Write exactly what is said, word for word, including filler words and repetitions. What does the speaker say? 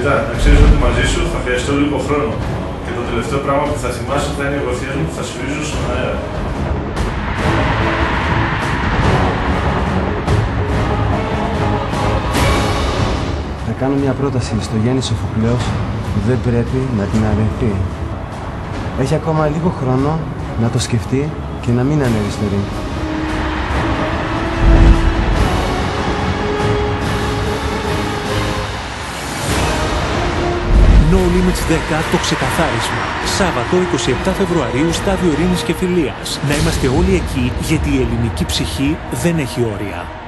Μετά, να ξέρεις ότι μαζί σου θα χρειαστώ λίγο χρόνο. Και το τελευταίο πράγμα που θα θυμάσαι θα είναι οι γροθιές μου που θα σφυρίζουν στον αέρα. Θα κάνω μια πρόταση στο Γιάννη Σοφοκλέος που δεν πρέπει να την αρνηθεί. Έχει ακόμα λίγο χρόνο να το σκεφτεί και να μην ανεριστερεί. No Limits δέκα, το ξεκαθάρισμα. Σάββατο εικοστή εβδόμη Φεβρουαρίου, Στάδιο Ειρήνης και Φιλίας. Να είμαστε όλοι εκεί, γιατί η ελληνική ψυχή δεν έχει όρια.